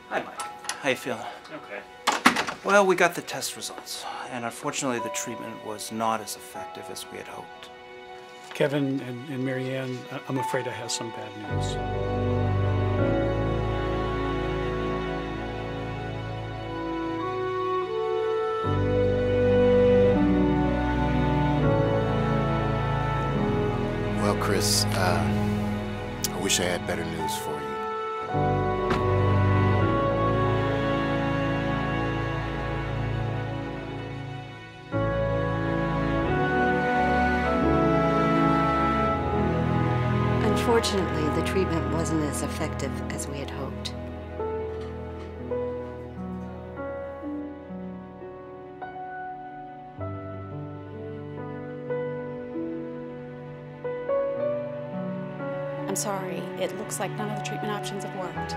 Hi, Mike. How you feeling? Okay. Well, we got the test results, and unfortunately the treatment was not as effective as we had hoped. Kevin and Marianne, I'm afraid I have some bad news. Well, Chris, I wish I had better news for you. Unfortunately, the treatment wasn't as effective as we had hoped. I'm sorry, it looks like none of the treatment options have worked.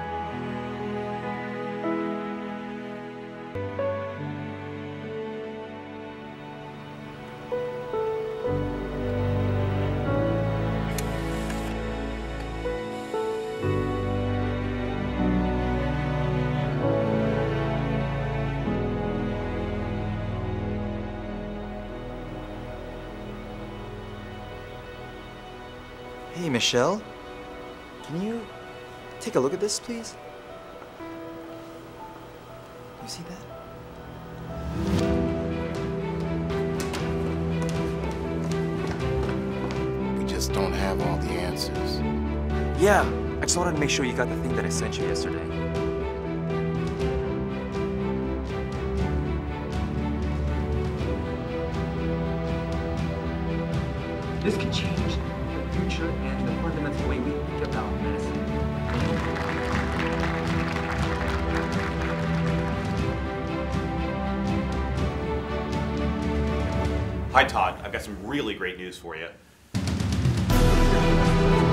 Hey, Michelle, can you take a look at this, please? You see that? We just don't have all the answers. Yeah, I just wanted to make sure you got the thing that I sent you yesterday. This could change the future and the fundamental way we think about medicine. Hi, Todd. I've got some really great news for you.